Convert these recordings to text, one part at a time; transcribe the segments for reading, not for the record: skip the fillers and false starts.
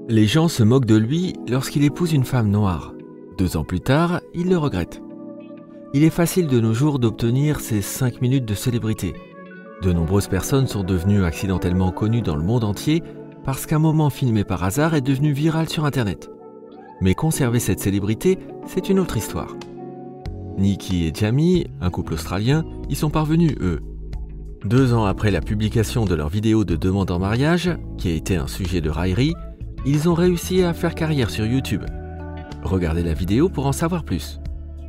Les gens se moquent de lui lorsqu'il épouse une femme noire. 2 ans plus tard, il le regrette. Il est facile de nos jours d'obtenir ces 5 minutes de célébrité. De nombreuses personnes sont devenues accidentellement connues dans le monde entier parce qu'un moment filmé par hasard est devenu viral sur Internet. Mais conserver cette célébrité, c'est une autre histoire. Nicki et Jamie, un couple australien, y sont parvenus, eux. 2 ans après la publication de leur vidéo de demande en mariage, qui a été un sujet de raillerie, ils ont réussi à faire carrière sur YouTube. Regardez la vidéo pour en savoir plus.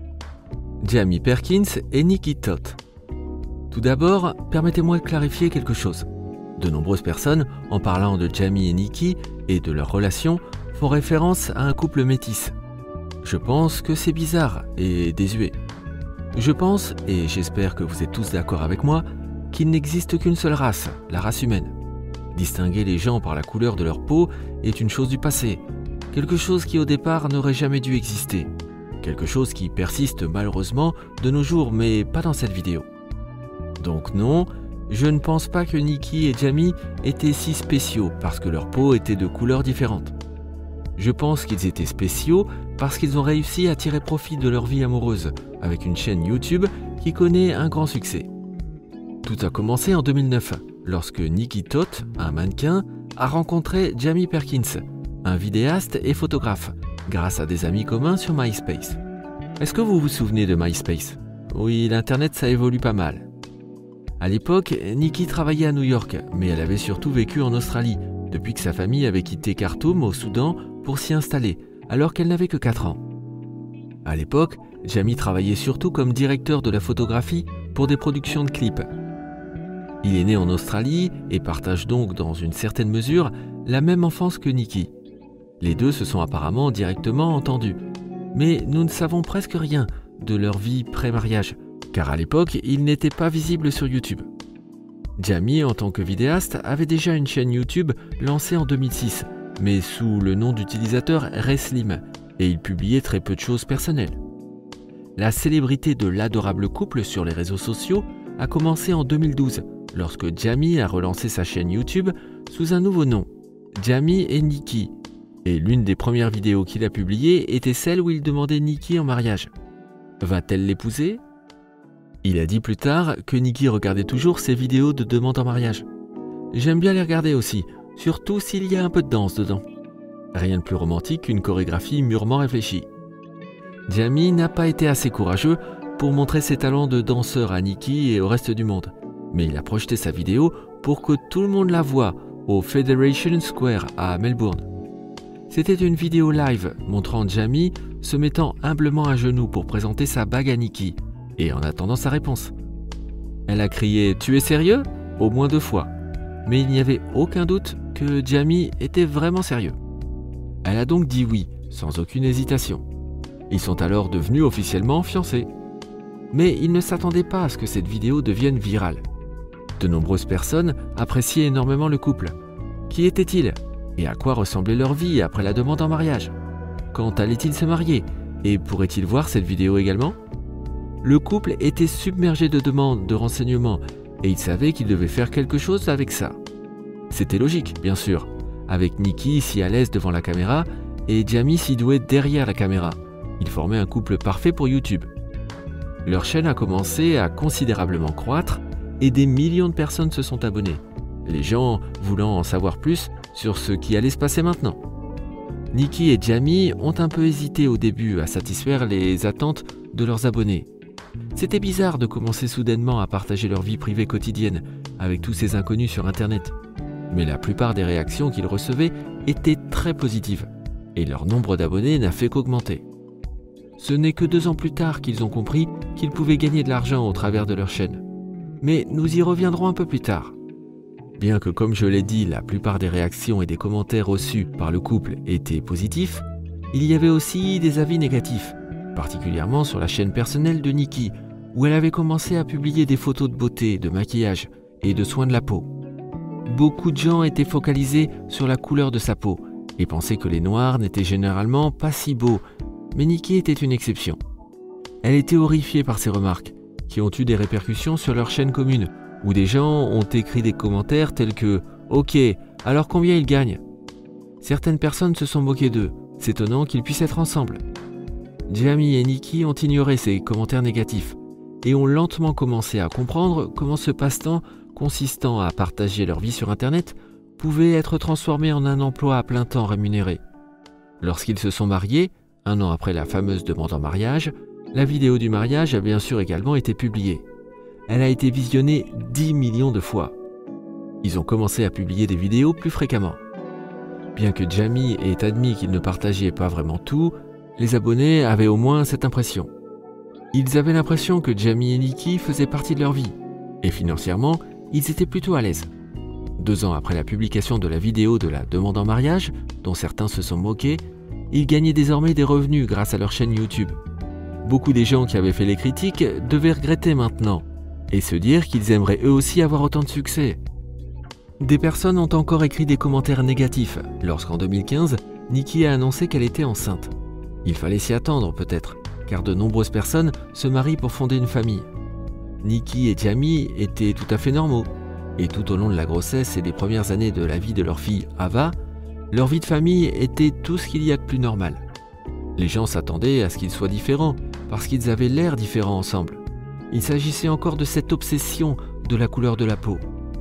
Jamie Perkins et Nicki Toth. Tout d'abord, permettez-moi de clarifier quelque chose. De nombreuses personnes, en parlant de Jamie et Nicki et de leur relation, font référence à un couple métis. Je pense que c'est bizarre et désuet. Je pense, et j'espère que vous êtes tous d'accord avec moi, qu'il n'existe qu'une seule race, la race humaine. Distinguer les gens par la couleur de leur peau est une chose du passé, quelque chose qui au départ n'aurait jamais dû exister, quelque chose qui persiste malheureusement de nos jours, mais pas dans cette vidéo. Donc non, je ne pense pas que Nicki et Jamie étaient si spéciaux parce que leur peau était de couleurs différentes. Je pense qu'ils étaient spéciaux parce qu'ils ont réussi à tirer profit de leur vie amoureuse avec une chaîne YouTube qui connaît un grand succès. Tout a commencé en 2009, lorsque Nicki Toth, un mannequin, a rencontré Jamie Perkins, un vidéaste et photographe, grâce à des amis communs sur MySpace. Est-ce que vous vous souvenez de MySpace? Oui, l'Internet ça évolue pas mal. À l'époque, Nicki travaillait à New York, mais elle avait surtout vécu en Australie, depuis que sa famille avait quitté Khartoum au Soudan pour s'y installer, alors qu'elle n'avait que 4 ans. À l'époque, Jamie travaillait surtout comme directeur de la photographie pour des productions de clips. Il est né en Australie et partage donc dans une certaine mesure la même enfance que Nicki. Les deux se sont apparemment directement entendus, mais nous ne savons presque rien de leur vie pré-mariage, car à l'époque, ils n'étaient pas visibles sur YouTube. Jamie, en tant que vidéaste, avait déjà une chaîne YouTube lancée en 2006, mais sous le nom d'utilisateur Reslim, et il publiait très peu de choses personnelles. La célébrité de l'adorable couple sur les réseaux sociaux a commencé en 2012, lorsque Jamie a relancé sa chaîne YouTube sous un nouveau nom, Jamie et Nicki, et l'une des premières vidéos qu'il a publiées était celle où il demandait Nicki en mariage. Va-t-elle l'épouser ? Il a dit plus tard que Nicki regardait toujours ses vidéos de demande en mariage. J'aime bien les regarder aussi, surtout s'il y a un peu de danse dedans. Rien de plus romantique qu'une chorégraphie mûrement réfléchie. Jamie n'a pas été assez courageux pour montrer ses talents de danseur à Nicki et au reste du monde, mais il a projeté sa vidéo pour que tout le monde la voie au Federation Square à Melbourne. C'était une vidéo live montrant Jamie se mettant humblement à genoux pour présenter sa bague à Nicki, et en attendant sa réponse. Elle a crié « Tu es sérieux ?» au moins 2 fois, mais il n'y avait aucun doute que Jamie était vraiment sérieux. Elle a donc dit oui, sans aucune hésitation. Ils sont alors devenus officiellement fiancés. Mais ils ne s'attendaient pas à ce que cette vidéo devienne virale. De nombreuses personnes appréciaient énormément le couple. Qui étaient-ils? Et à quoi ressemblait leur vie après la demande en mariage? Quand allaient-ils se marier? Et pourraient-ils voir cette vidéo également? Le couple était submergé de demandes, de renseignements, et il savait qu'il devait faire quelque chose avec ça. C'était logique, bien sûr, avec Nicki si à l'aise devant la caméra et Jamie si doué derrière la caméra. Ils formaient un couple parfait pour YouTube. Leur chaîne a commencé à considérablement croître et des millions de personnes se sont abonnées, les gens voulant en savoir plus sur ce qui allait se passer maintenant. Nicki et Jamie ont un peu hésité au début à satisfaire les attentes de leurs abonnés. C'était bizarre de commencer soudainement à partager leur vie privée quotidienne avec tous ces inconnus sur Internet. Mais la plupart des réactions qu'ils recevaient étaient très positives et leur nombre d'abonnés n'a fait qu'augmenter. Ce n'est que 2 ans plus tard qu'ils ont compris qu'ils pouvaient gagner de l'argent au travers de leur chaîne. Mais nous y reviendrons un peu plus tard. Bien que, comme je l'ai dit, la plupart des réactions et des commentaires reçus par le couple étaient positifs, il y avait aussi des avis négatifs, particulièrement sur la chaîne personnelle de Nicki, où elle avait commencé à publier des photos de beauté, de maquillage et de soins de la peau. Beaucoup de gens étaient focalisés sur la couleur de sa peau et pensaient que les noirs n'étaient généralement pas si beaux, mais Nicki était une exception. Elle était horrifiée par ces remarques, qui ont eu des répercussions sur leur chaîne commune, où des gens ont écrit des commentaires tels que « Ok, alors combien il gagne ?» Certaines personnes se sont moquées d'eux, s'étonnant qu'ils puissent être ensemble. Jamie et Nikki ont ignoré ces commentaires négatifs et ont lentement commencé à comprendre comment ce passe-temps consistant à partager leur vie sur Internet pouvait être transformé en un emploi à plein temps rémunéré. Lorsqu'ils se sont mariés, 1 an après la fameuse demande en mariage, la vidéo du mariage a bien sûr également été publiée. Elle a été visionnée 10 millions de fois. Ils ont commencé à publier des vidéos plus fréquemment. Bien que Jamie ait admis qu'il ne partageait pas vraiment tout, les abonnés avaient au moins cette impression. Ils avaient l'impression que Jamie et Nikki faisaient partie de leur vie, et financièrement, ils étaient plutôt à l'aise. 2 ans après la publication de la vidéo de la demande en mariage, dont certains se sont moqués, ils gagnaient désormais des revenus grâce à leur chaîne YouTube. Beaucoup des gens qui avaient fait les critiques devaient regretter maintenant, et se dire qu'ils aimeraient eux aussi avoir autant de succès. Des personnes ont encore écrit des commentaires négatifs lorsqu'en 2015, Nikki a annoncé qu'elle était enceinte. Il fallait s'y attendre peut-être, car de nombreuses personnes se marient pour fonder une famille. Nikki et Jamie étaient tout à fait normaux, et tout au long de la grossesse et des premières années de la vie de leur fille Ava, leur vie de famille était tout ce qu'il y a de plus normal. Les gens s'attendaient à ce qu'ils soient différents, parce qu'ils avaient l'air différents ensemble. Il s'agissait encore de cette obsession de la couleur de la peau.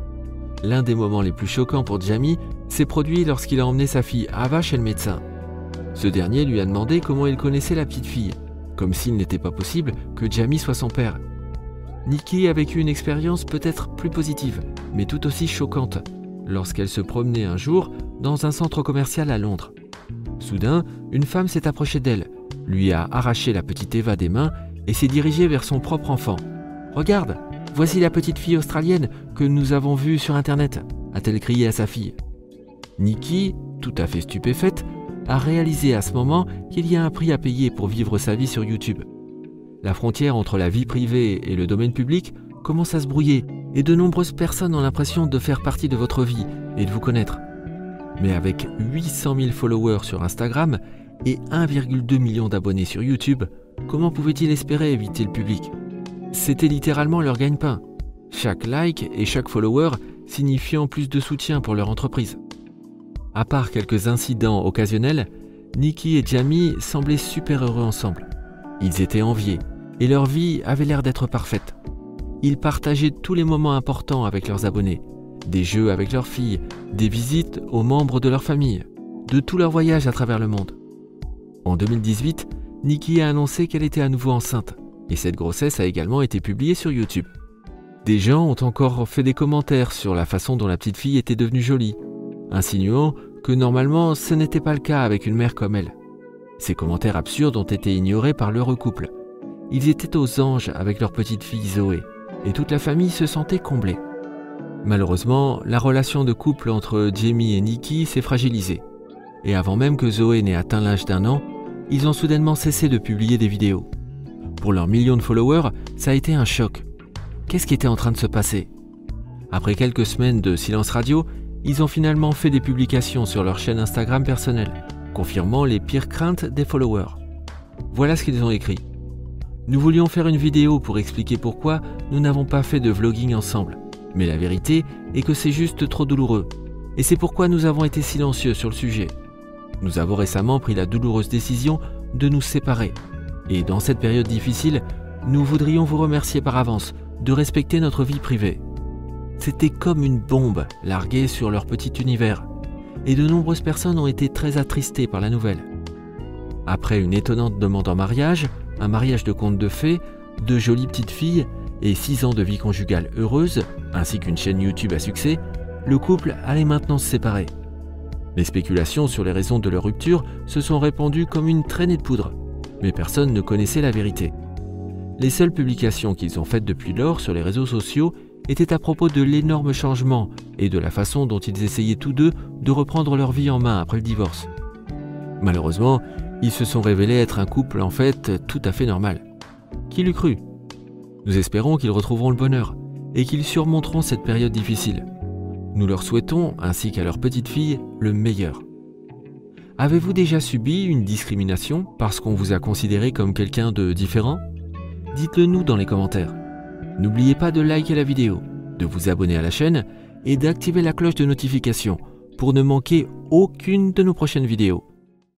L'un des moments les plus choquants pour Jamie s'est produit lorsqu'il a emmené sa fille Ava chez le médecin. Ce dernier lui a demandé comment il connaissait la petite fille, comme s'il n'était pas possible que Jamie soit son père. Nikki a vécu une expérience peut-être plus positive, mais tout aussi choquante, lorsqu'elle se promenait un jour dans un centre commercial à Londres. Soudain, une femme s'est approchée d'elle, lui a arraché la petite Eva des mains et s'est dirigée vers son propre enfant. « Regarde, voici la petite fille australienne que nous avons vue sur Internet », a-t-elle crié à sa fille. Nikki, tout à fait stupéfaite, a réalisé à ce moment qu'il y a un prix à payer pour vivre sa vie sur YouTube. La frontière entre la vie privée et le domaine public commence à se brouiller et de nombreuses personnes ont l'impression de faire partie de votre vie et de vous connaître. Mais avec 800 000 followers sur Instagram et 1,2 million d'abonnés sur YouTube, comment pouvaient-ils espérer éviter le public ? C'était littéralement leur gagne-pain. Chaque like et chaque follower signifiant plus de soutien pour leur entreprise. À part quelques incidents occasionnels, Nikki et Jamie semblaient super heureux ensemble. Ils étaient enviés et leur vie avait l'air d'être parfaite. Ils partageaient tous les moments importants avec leurs abonnés, des jeux avec leurs filles, des visites aux membres de leur famille, de tous leurs voyages à travers le monde. En 2018, Nikki a annoncé qu'elle était à nouveau enceinte et cette grossesse a également été publiée sur YouTube. Des gens ont encore fait des commentaires sur la façon dont la petite fille était devenue jolie, insinuant que normalement ce n'était pas le cas avec une mère comme elle. Ces commentaires absurdes ont été ignorés par l'heureux couple. Ils étaient aux anges avec leur petite fille Zoé, et toute la famille se sentait comblée. Malheureusement, la relation de couple entre Jamie et Nikki s'est fragilisée. Et avant même que Zoé n'ait atteint l'âge d'1 an, ils ont soudainement cessé de publier des vidéos. Pour leurs millions de followers, ça a été un choc. Qu'est-ce qui était en train de se passer ? Après quelques semaines de silence radio, ils ont finalement fait des publications sur leur chaîne Instagram personnelle, confirmant les pires craintes des followers. Voilà ce qu'ils ont écrit. Nous voulions faire une vidéo pour expliquer pourquoi nous n'avons pas fait de vlogging ensemble. Mais la vérité est que c'est juste trop douloureux. Et c'est pourquoi nous avons été silencieux sur le sujet. Nous avons récemment pris la douloureuse décision de nous séparer. Et dans cette période difficile, nous voudrions vous remercier par avance de respecter notre vie privée. C'était comme une bombe larguée sur leur petit univers. Et de nombreuses personnes ont été très attristées par la nouvelle. Après une étonnante demande en mariage, un mariage de contes de fées, 2 jolies petites filles et 6 ans de vie conjugale heureuse, ainsi qu'une chaîne YouTube à succès, le couple allait maintenant se séparer. Les spéculations sur les raisons de leur rupture se sont répandues comme une traînée de poudre, mais personne ne connaissait la vérité. Les seules publications qu'ils ont faites depuis lors sur les réseaux sociaux étaient à propos de l'énorme changement et de la façon dont ils essayaient tous deux de reprendre leur vie en main après le divorce. Malheureusement, ils se sont révélés être un couple en fait tout à fait normal. Qui l'eût cru ? Nous espérons qu'ils retrouveront le bonheur et qu'ils surmonteront cette période difficile. Nous leur souhaitons, ainsi qu'à leur petite fille, le meilleur. Avez-vous déjà subi une discrimination parce qu'on vous a considéré comme quelqu'un de différent ? Dites-le nous dans les commentaires. N'oubliez pas de liker la vidéo, de vous abonner à la chaîne et d'activer la cloche de notification pour ne manquer aucune de nos prochaines vidéos.